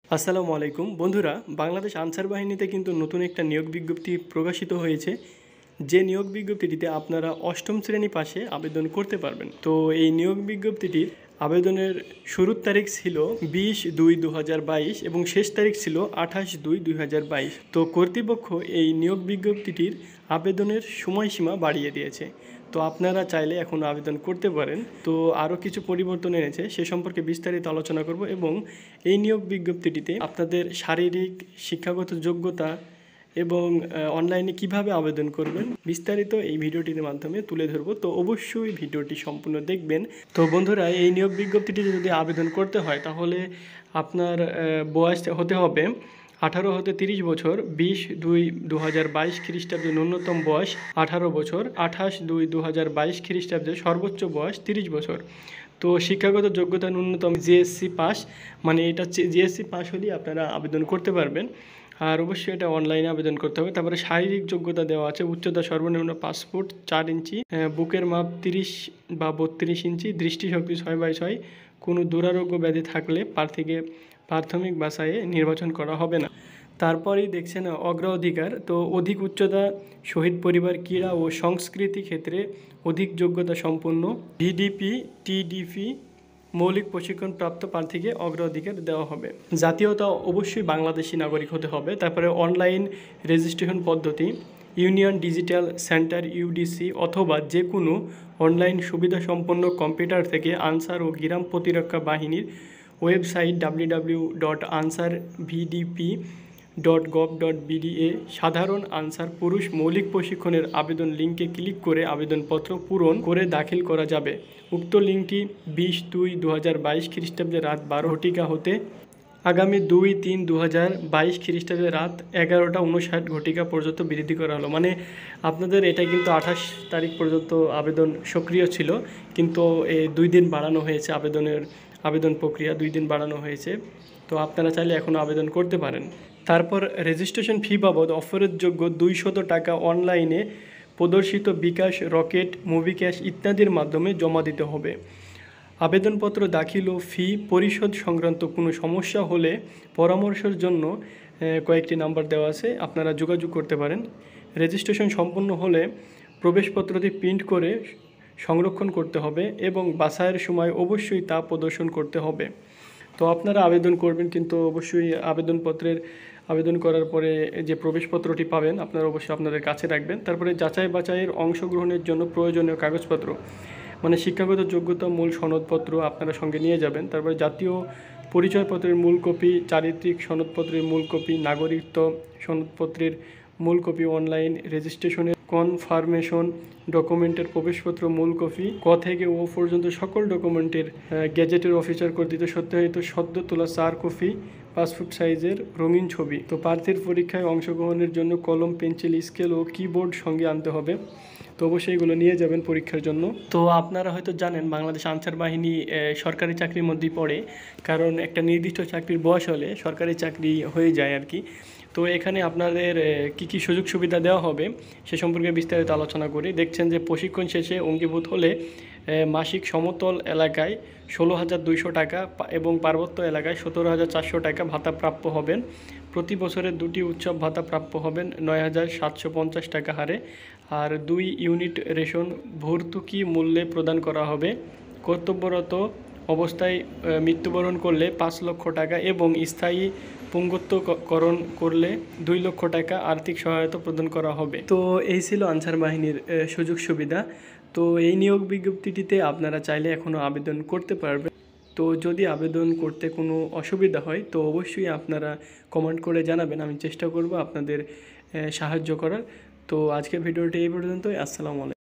আসসালামু আলাইকুম বন্ধুরা, বাংলাদেশ আনসার বাহিনীতে কিন্তু নতুন একটা নিয়োগ বিজ্ঞপ্তি প্রকাশিত হয়েছে। যে নিয়োগ বিজ্ঞপ্তিটিতে আপনারা অষ্টম শ্রেণী পাশে আবেদন করতে পারবেন। তো এই নিয়োগ বিজ্ঞপ্তিটির আবেদনের শুরুর তারিখ ছিল 20/2/2022 এবং শেষ তারিখ ছিল 28/2/2022। তো কর্তৃপক্ষ এই নিয়োগ বিজ্ঞপ্তিটির আবেদনের সময়সীমা বাড়িয়ে দিয়েছে। তো আপনারা চাইলে এখন আবেদন করতে পারেন। তো আরও কিছু পরিবর্তন এনেছে, সে সম্পর্কে বিস্তারিত আলোচনা করব এবং এই নিয়োগ বিজ্ঞপ্তিটিতে আপনাদের শারীরিক শিক্ষাগত যোগ্যতা এবং অনলাইনে কিভাবে আবেদন করবেন বিস্তারিত এই ভিডিওটির মাধ্যমে তুলে ধরবো। তো অবশ্যই ভিডিওটি সম্পূর্ণ দেখবেন। তো বন্ধুরা, এই নিয়োগ বিজ্ঞপ্তিটিতে যদি আবেদন করতে হয় তাহলে আপনার বয়স হতে হবে 18 হতে 30 বছর। 20/2/2022 খ্রিস্টাব্দে ন্যূনতম বয়স 18 বছর। 28/2/2022 খ্রিস্টাব্দে সর্বোচ্চ বয়স 30 বছর। তো শিক্ষাগত যোগ্যতা ন্যূনতম জিএসসি পাস, মানে এটা জিএসসি পাস হলেই আপনারা আবেদন করতে পারবেন। আর অবশ্যই এটা অনলাইনে আবেদন করতে হবে। তারপরে শারীরিক যোগ্যতা দেওয়া আছে, উচ্চতা সর্বনিম্ন 5 ফুট 4 ইঞ্চি, বুকের মাপ 30 বা 32 ইঞ্চি, দৃষ্টিশক্তি 6/6। কোনো দুরারোগ্য ব্যাধি থাকলে প্রার্থীকে প্রাথমিক বাছাইয়ে নির্বাচন করা হবে না। তারপরেই দেখছেন অগ্রাধিকার। তো অধিক উচ্চতা, শহীদ পরিবার, ক্রীড়া ও সংস্কৃতি ক্ষেত্রে অধিক যোগ্যতা সম্পন্ন, ভিডিপি টিডিপি মৌলিক প্রশিক্ষণপ্রাপ্ত প্রার্থীকে অগ্রাধিকার দেওয়া হবে। জাতীয়তা অবশ্যই বাংলাদেশি নাগরিক হতে হবে। তারপরে অনলাইন রেজিস্ট্রেশন পদ্ধতি ইউনিয়ন ডিজিটাল সেন্টার ইউডিসি অথবা যে কোনো অনলাইন সুবিধাসম্পন্ন কম্পিউটার থেকে আনসার ও গ্রাম প্রতিরক্ষা বাহিনীর ওয়েবসাইট www.ansarvdp.gov.bda সাধারণ আনসার পুরুষ মৌলিক প্রশিক্ষণের আবেদন লিঙ্কে ক্লিক করে আবেদনপত্র পূরণ করে দাখিল করা যাবে। উক্ত লিঙ্কটি 20/2/2022 খ্রিস্টাব্দে রাত 12টা হতে আগামী 2/3/2022 খ্রিস্টাব্দে রাত 11:59 পর্যন্ত বৃদ্ধি করা হলো। মানে আপনাদের এটা কিন্তু 28 তারিখ পর্যন্ত আবেদন সক্রিয় ছিল, কিন্তু এই 2 দিন বাড়ানো হয়েছে। আবেদন প্রক্রিয়া 2 দিন বাড়ানো হয়েছে। তো আপনারা চাইলে এখনও আবেদন করতে পারেন। তারপর রেজিস্ট্রেশন ফি বাবদ অফারেরযোগ্য 200 টাকা অনলাইনে প্রদর্শিত বিকাশ, রকেট, মুভি ক্যাশ ইত্যাদির মাধ্যমে জমা দিতে হবে। আবেদনপত্র দাখিল ও ফি পরিশোধ সংক্রান্ত কোনো সমস্যা হলে পরামর্শের জন্য কয়েকটি নাম্বার দেওয়া আছে, আপনারা যোগাযোগ করতে পারেন। রেজিস্ট্রেশন সম্পন্ন হলে প্রবেশপত্রটি প্রিন্ট করে সংরক্ষণ করতে হবে এবং বাছাইয়ের সময় অবশ্যই তা প্রদর্শন করতে হবে। তো আপনারা আবেদন করবেন, কিন্তু অবশ্যই আবেদন করার পরে যে প্রবেশপত্রটি পাবেন আপনারা অবশ্যই আপনাদের কাছে রাখবেন। তারপরে যাচাই বাছাইয়ের অংশগ্রহণের জন্য প্রয়োজনীয় কাগজপত্র, মানে শিক্ষাগত যোগ্যতা, মূল সনদপত্র আপনারা সঙ্গে নিয়ে যাবেন। তারপরে জাতীয় পরিচয়পত্রের মূল কপি, চারিত্রিক সনদপত্রের মূল কপি, নাগরিকত্ব সনদপত্রের মূল কপি, অনলাইন রেজিস্ট্রেশনের কনফার্মেশন ডকুমেন্টের প্রবেশপত্র মূল কপি, ক থেকে ও পর্যন্ত সকল ডকুমেন্টের গেজেটের অফিসার কর্তৃক সত্যায়িত সদ্য তোলা 4 কপি পাসপোর্ট সাইজের রঙিন ছবি। তো প্রার্থীর পরীক্ষায় অংশগ্রহণের জন্য কলম, পেন্সিল, স্কেল ও কিবোর্ড সঙ্গে আনতে হবে। তো অবশ্যই এগুলো নিয়ে যাবেন পরীক্ষার জন্য। তো আপনারা হয়তো জানেন বাংলাদেশ আনসার বাহিনী সরকারি চাকরির মধ্যেই পড়ে, কারণ একটা নির্দিষ্ট চাকরির বয়স হলে সরকারি চাকরি হয়ে যায় আর কি। তো এখানে আপনাদের কি সুযোগ সুবিধা দেওয়া হবে সে সম্পর্কে বিস্তারিত আলোচনা করি। দেখছেন যে প্রশিক্ষণ শেষে অঙ্গীভূত হলে মাসিক সমতল এলাকায় 16,200 টাকা এবং পার্বত্য এলাকায় 17,400 টাকা ভাতা প্রাপ্য হবেন। প্রতি বছরের 2টি উৎসব ভাতা প্রাপ্য হবেন 9,750 টাকা হারে। আর 2 ইউনিট রেশন ভর্তুকি মূল্যে প্রদান করা হবে। কর্তব্যরত অবস্থায় মৃত্যুবরণ করলে 5 লক্ষ টাকা এবং স্থায়ী পঙ্গুত্বকরণ করলে 2 লক্ষ টাকা আর্থিক সহায়তা প্রদান করা হবে। তো এই ছিল আনসার বাহিনীর সুযোগ সুবিধা। তো এই নিয়োগ বিজ্ঞপ্তিটিতে আপনারা চাইলে এখনও আবেদন করতে পারবেন। তো যদি আবেদন করতে কোনো অসুবিধা হয় তো অবশ্যই আপনারা কমেন্ট করে জানাবেন, আমি চেষ্টা করব আপনাদের সাহায্য করার। তো আজকের ভিডিওটি এই পর্যন্তই। আসসালামু আলাইকুম।